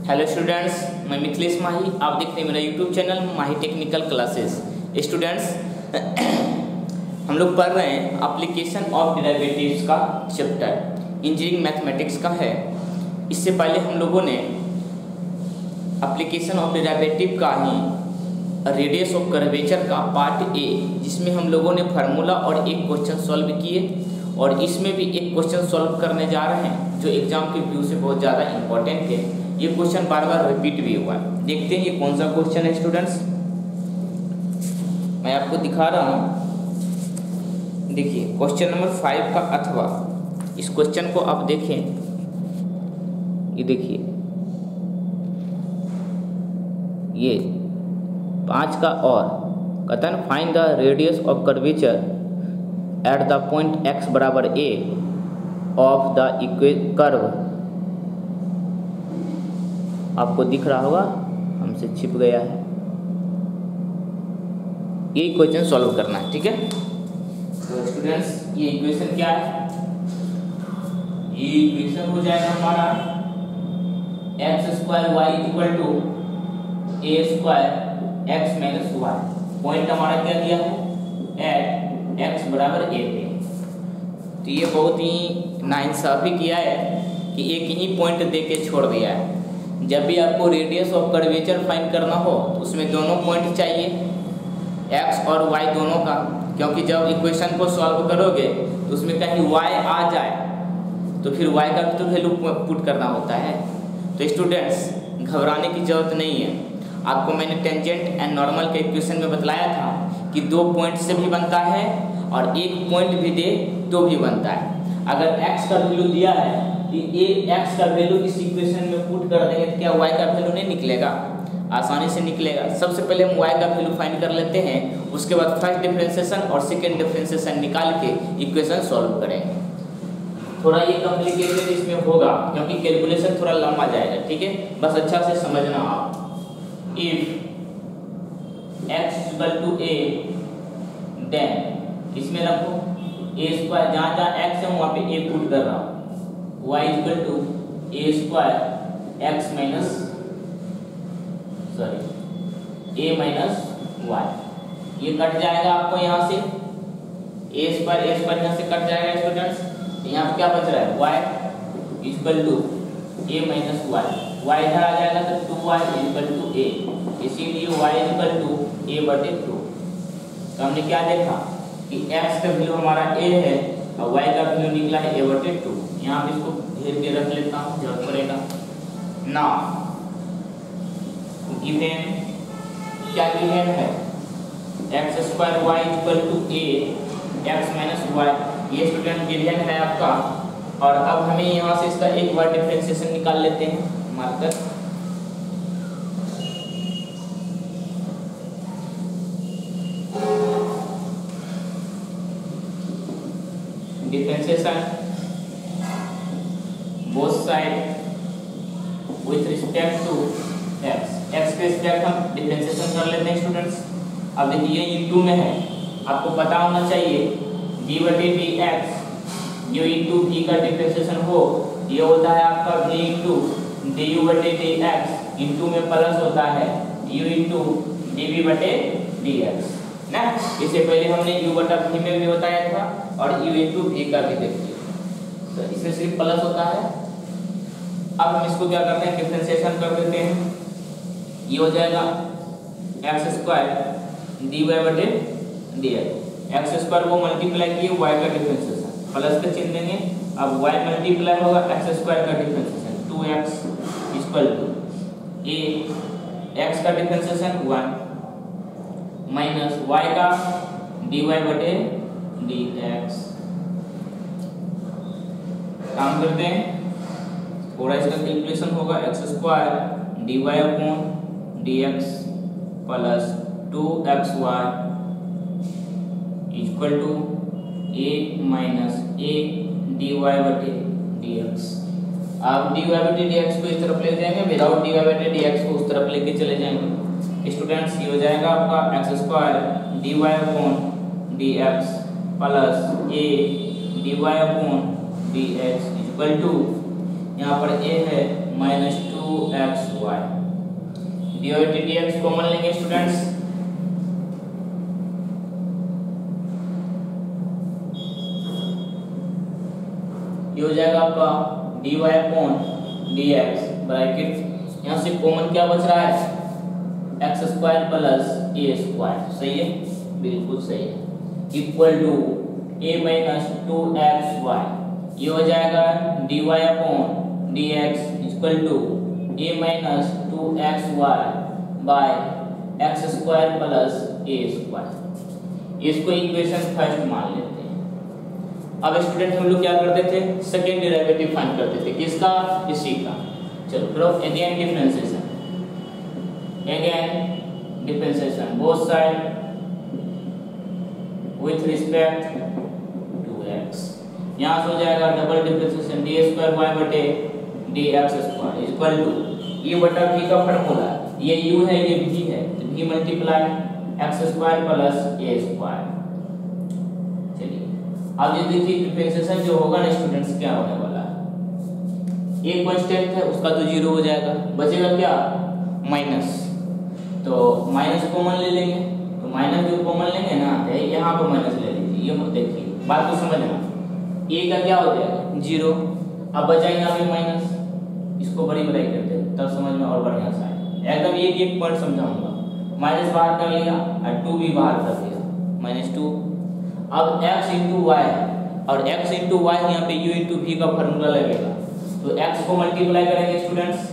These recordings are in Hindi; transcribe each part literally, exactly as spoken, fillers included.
हेलो स्टूडेंट्स, मैं मिथिलेश माही। आप देखते हैं मेरा YouTube channel Mahi technical classes. Students, हम लोग पढ़ रहे हैं एप्लीकेशन ऑफ डेरिवेटिव्स का चैप्टर, इंजीनियरिंग मैथमेटिक्स का है। इससे पहले हम लोगों ने एप्लीकेशन ऑफ डेरिवेटिव का ही रेडियस ऑफ कर्वेचर का पार्ट ए, जिसमें हम लोगों ने फार्मूला और एक क्वेश्चन सॉल्व किए, और इसमें भी एक क्वेश्चन सॉल्व करने जा रहे हैं जो एग्जाम के व्यू से बहुत ज़्यादा इंपॉर्टेंट है। ये क्वेश्चन बार बार रिपीट भी हुआ है। देखते हैं ये कौन सा क्वेश्चन है स्टूडेंट्स। मैं आपको दिखा रहा हूँ। देखिए क्वेश्चन नंबर फाइव का अथवा इस क्वेश्चन को आप देखें। ये देखिए, ये पाँच का और कथन find the radius of curvature at the point x बराबर a ऑफ द कर्व। आपको दिख रहा होगा, हमसे छिप गया है। ये इक्वेशन सॉल्व करना है, ठीक है। तो स्टूडेंट्स, ये इक्वेशन क्या है? ये इक्वेशन हो जाएगा हमारा x square y equal to a square x minus y. Point हमारा क्या दिया है? एट x बराबर ए पे। तो ये बहुत ही नाइंसाफी किया है कि एक ही पॉइंट दे के छोड़ दिया है। जब भी आपको रेडियस ऑफ कर्वेचर फाइंड करना हो तो उसमें दोनों पॉइंट चाहिए, x और y दोनों का, क्योंकि जब इक्वेशन को सॉल्व करोगे तो उसमें कहीं y आ जाए तो फिर y का भी तो वैल्यू पुट करना होता है। तो स्टूडेंट्स, घबराने की जरूरत नहीं है। आपको मैंने टेंजेंट एंड नॉर्मल के इक्वेशन में बतलाया था कि दो पॉइंट से भी बनता है और एक पॉइंट भी दे तो भी बनता है। अगर x का वैल्यू दिया है कि ये x का वैल्यू इस इक्वेशन में पुट कर देंगे तो क्या y का वैल्यू नहीं निकलेगा? आसानी से निकलेगा। सबसे पहले हम y का वैल्यू फाइंड कर लेते हैं, उसके बाद फर्स्ट डिफरेंशिएशन और सेकंड डिफरेंशिएशन निकाल के इक्वेशन सॉल्व करेंगे। थोड़ा ये कॉम्प्लिकेटेड इसमें होगा क्योंकि कैलकुलेशन थोड़ा लंबा जाएगा, ठीक है। बस अच्छा से समझना आप। If x equal to a, then इसमें रखो a स्क्वायर, जहाँ जहाँ x है वहाँ पे a पुट कर रहा हूँ। y equal to a square x minus sorry a minus y। ये कट जाएगा आपको यहाँ से, a स्क्वायर a स्क्वायर यहाँ से कट जाएगा स्टूडेंट्स। यहाँ पे क्या बच रहा है? y equal to a minus y। y इधर आ जाएगा तो two y equal to a, इसीलिए y इक्वल टू a बटे टू। तो हमने क्या देखा कि x का वैल्यू हमारा a है और y का वैल्यू निकला है a बटे टू। यहाँ पे इसको घेर के रख लेता हूँ, जरूरत पड़ेगा ना। गिवन क्या गिवन है? X square y equal to a x minus y. ये स्टूडेंट गिवन है आपका। और अब हमें यहाँ से इसका एक बार डिफरेंशिएशन निकाल लेते हैं, marker. Differentiation both side with respect to x। x के रिस्पेक्ट हम डिफरेंशिएशन कर लेते हैं स्टूडेंट्स। अब देखिए ये टू में है, आपको पता होना चाहिए d बटे डी एक्स जो इंटू v का डिफरेंशिएशन हो, ये होता है आपका v इंटू डी यू बटे डी एक्स। इंटू में प्लस होता है u इंटू डी वी बटे डी एक्स ना। इससे पहले हमने u बटा v में भी बताया था और u इंटू v का भी देखिए, तो इसमें सिर्फ प्लस होता है। अब हम इसको क्या करते हैं? डिफरेंशिएशन कर देते हैं। ये हो जाएगा एक्स स्क्वायर डी वाई बटे डी एक्स। एक्स स्क्वायर वो मल्टीप्लाई किए y का डिफरेंशिएशन, प्लस का चिन्ह देंगे। अब y मल्टीप्लाई होगा एक्स स्क्वायर का differentiation, two x equal to a x का डिफरेंशिएशन वन माइनस y का dy बटे dx। काम करते हैं, थोड़ा इसका कैलकुलेशन होगा। X square d y upon d x plus two x y equal to a minus a d y बटे डी एक्स। आप डी वाई बटे डी एक्स को इस तरफ ले जाएंगे, विदाउट डी वाई बटे डी एक्स को उस तरफ लेके चले जाएंगे। स्टूडेंट्स, ये हो जाएगा आपका x square d y upon d x plus a dy upon dx equal to यहाँ पर a है minus two x y. D और डी एक्स कॉमन लेंगे स्टूडेंट्स, ये हो जाएगा आपका d y upon d x bracket, यहाँ से कॉमन क्या बच रहा है, x square plus a square. सही है, बिल्कुल सही है। Equal to a minus two x y, ये हो जाएगा D y upon d x equal to a minus two x y by x square plus a square. इसको इक्वेशन फर्स्ट मान लेते हैं। अब स्टूडेंट हम लोग क्या करते थे, सेकेंड डेरिवेटिव फाइंड करते थे, किसका, इसी का। चलो करो again differentiation, again differentiation both side with respect to x. यहाँ से हो जाएगा double differentiation d square y बटे d x square equal to, ये बटा v का फार्मूला, ये u है ये v है, तो v multiply x square plus a square. अब ये देखिए डिफरेंशिएशन जो होगा ना स्टूडेंट्स, क्या होने वाला है, एक कांस्टेंट है उसका तो जीरो हो जाएगा, बचेगा क्या, माइनस। तो माइनस कॉमन ले लेंगे, तो माइनस जो कॉमन लेंगे ना, यहाँ पर माइनस ले लीजिए। ये मत देखिए, बात को समझना, ए का क्या हो जाएगा, जीरो। अब बचाएंगे यहाँ पे माइनस, इसको बड़ी बड़ाई करते हैं तब समझ में और बढ़िया सा है। एकदम एक एक पॉइंट समझाऊंगा। माइनस बाहर कर लिया और टू भी बाहर कर दिया, माइनस टू। अब x इंटू वाई, और x इंटू वाई यहाँ पे u इंटू v का फॉर्मूला लगेगा, तो x को मल्टीप्लाई करेंगे स्टूडेंट्स,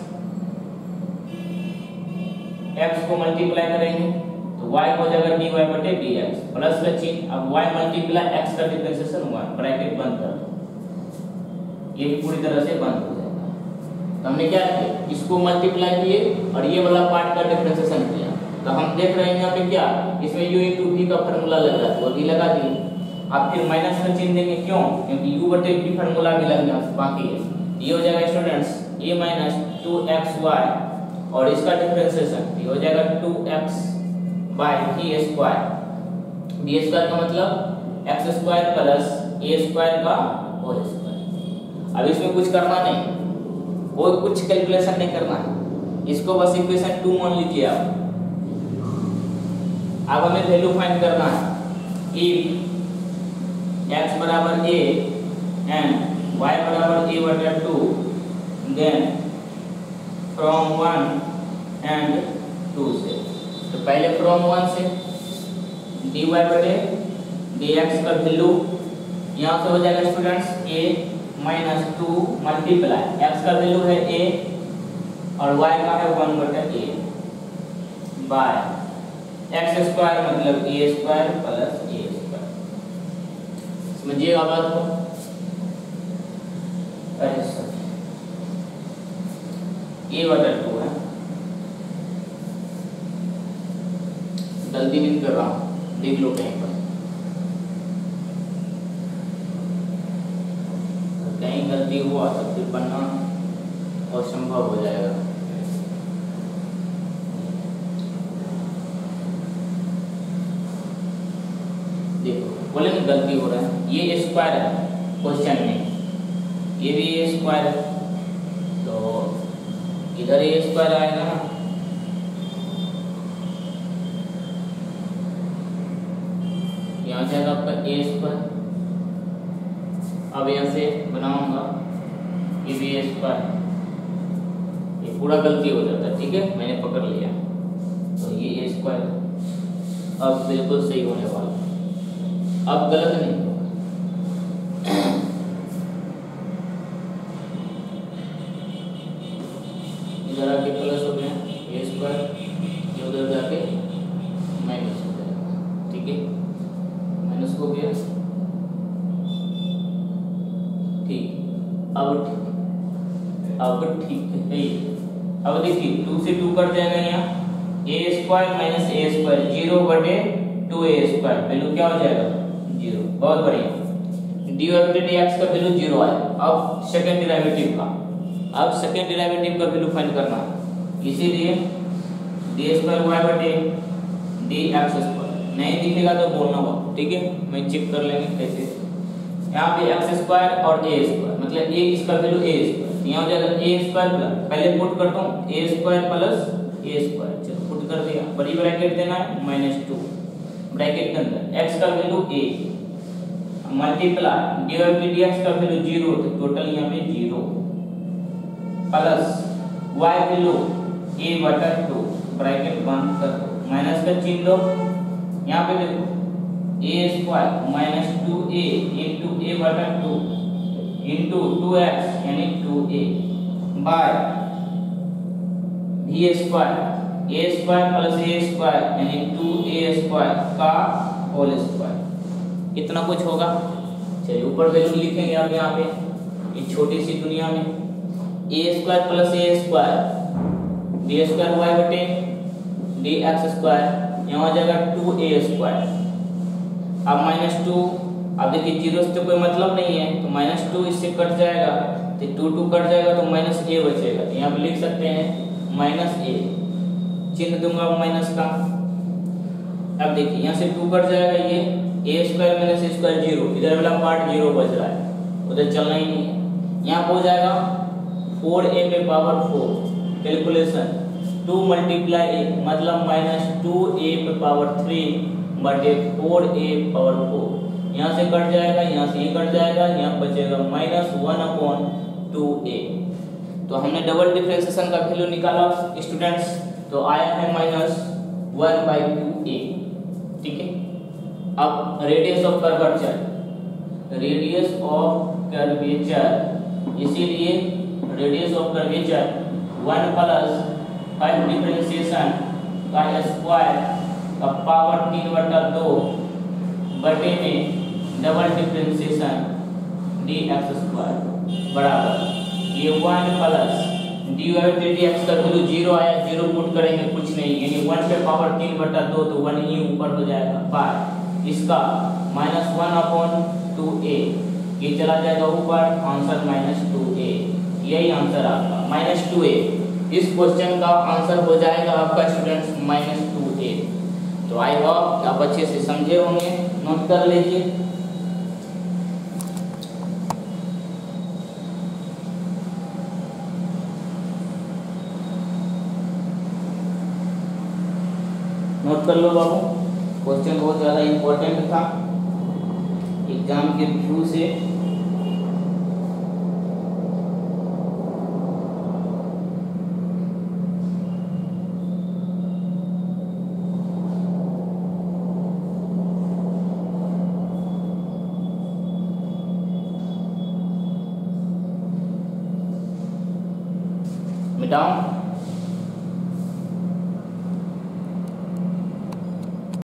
x को मल्टीप्लाई करेंगे तो y हो जाएगा dy बटे dx प्लस का चिन्ह। अब y मल्टीप्लाई x का डिफरेंशिएशन वन, ब्रैकेट बंद कर दो, ये भी पूरी तरह से बंद हो जाएगा। तो हमने क्या किया, इसको मल्टीप्लाई किए और ये वाला पार्ट का डिफरेंशिएशन किया, तो हम देख रहे हैं यहाँ पे क्या, इसमें u इंटू v का फॉर्मूला लग रहा है, वो भी लगा दिए। अब फिर माइनस का चिन्ह देंगे, क्यों, क्योंकि u बटे v फॉर्मूला भी लगना बाकी है। ये हो जाएगा students a minus two x y और इसका डिफरेंशिएशन ये हो जाएगा two x by d square. D square का मतलब x square plus a square का होल स्क्वायर। अब इसमें कुछ करना नहीं, कोई कुछ कैलकुलेशन नहीं करना है, इसको बस इक्वेशन टू मान लीजिए आप। अब हमें वैल्यू फाइंड करना है, इफ x बराबर a एंड y बराबर a बटा two, then from one and two से। तो पहले फ्रॉम वन से dy बटे dx का वैल्यू यहाँ से हो जाएगा students a minus two multiply x का वैल्यू है a और y का है वन बटा a बाय एक्स स्क्वायर मतलब a square plus a square. समझिएगा बात को। अरे सर ए बटा टू है, गलती नहीं कर रहा हूँ, देख लो कहीं पर, कहीं गलती हुआ तो फिर बनना असंभव हो जाएगा। देखो बोले ना गलती हो रहा है, ये स्क्वायर है क्वेश्चन में, ये भी ए स्क्वायर है, तो इधर ए स्क्वायर आएगा ना, यहाँ जाएगा आपका ए स्क्वायर। अब यहाँ से बनाऊंगा ये भी ए स्क्वायर, ये पूरा गलती हो जाता है, ठीक है, मैंने पकड़ लिया। तो ये ए स्क्वायर अब बिल्कुल सही होने वाला, अब गलत नहीं होगा। इधर आके प्लस हो गया ए स्क्वायर, ये उधर जाके माइनस हो जाएगा, ठीक है, माइनस हो गया, ठीक। अब ठीक, अब ठीक है। अब देखिए टू से टू कट जाएगा, यहाँ a square minus a square zero बटे टू ए स्क्वायर, वैल्यू क्या हो जाएगा, जीरो। बहुत बढ़िया, डी और डी एक्स का वैल्यू जीरो आया। अब सेकंड डेरिवेटिव का, अब सेकंड डेरिवेटिव का वैल्यू फाइंड करना है, इसीलिए डी स्क्वायर वाई बटे डी एक्स स्क्वायर। नहीं दिखेगा तो बोलना होगा, ठीक है, मैं चेक कर लेंगे कैसे। यहाँ पे एक्स स्क्वायर और ए स्क्वायर मतलब ए इसका वैल्यू ए स्क्वायर, यहाँ हो जाएगा ए स्क्वायर प्लस, पहले पुट करता हूँ a square plus a square, चलो पुट कर दिया, बड़ी ब्रैकेट देना है माइनस टू, ब्रैकेट के अंदर एक्स का value a multiply d by d x का वैल्यू जीरो, तो टोटल यहाँ पे zero plus y value a बटा टू, ब्रैकेट बंद कर दो, माइनस का चिन्ह लो, यहाँ पे देखो a square minus two a into a बटा टू इंटू टू एक्स यानी टू ए बाय भी square a square plus a square यानी टू ए स्क्वायर का होल स्क्वायर, इतना कुछ होगा। चलिए ऊपर वैल्यू लिखेंगे आप यहाँ पे इस छोटी सी दुनिया में, a square plus a square d square y बटे डी एक्स स्क्वायर, यहाँ हो जाएगा टू ए स्क्वायर, अब माइनस टू, अब देखिए जीरो से तो कोई मतलब नहीं है, तो माइनस टू इससे कट जाएगा, तो टू टू कट जाएगा तो माइनस ए बचेगा, तो यहाँ पे लिख सकते हैं माइनस ए, चिन्ह दूंगा माइनस का। अब देखिए यहाँ से टू कट जाएगा, ये a square minus a square zero, इधर वाला पार्ट जीरो बच रहा है, उधर चलना ही नहीं है। यहाँ हो जाएगा फोर ए पे power four, calculation two multiply a मतलब माइनस टू ए पे पावर थ्री बटे फोर ए पावर फोर, यहाँ से कट जाएगा, यहाँ से ये कट जाएगा, यहाँ बचेगा minus one upon two a. तो हमने डबल डिफरेंशिएशन का वैल्यू निकाला स्टूडेंट्स, तो आया है minus one by two a, ठीक है। अब radius of curvature, radius of curvature, इसीलिए radius of curvature one plus five differentiation का स्क्वायर का पावर तीन बटा दो बटे में double differentiation d x square बराबर ये one plus d by d x का वैल्यू जीरो आया, जीरो पुट करेंगे कुछ नहीं, यानी वन पे पावर तीन बटा दो तो वन ही ऊपर हो जाएगा बाय इसका minus one upon two a, ये चला जाएगा ऊपर, आंसर माइनस टू ए, यही आंसर आपका माइनस टू ए। इस क्वेश्चन का आंसर हो जाएगा आपका स्टूडेंट्स माइनस टू ए। तो आई होप आप अच्छे से समझे होंगे, नोट कर लीजिए। नोट कर लो बाबू, क्वेश्चन बहुत ज़्यादा इम्पोर्टेंट था एग्जाम के व्यू से। Down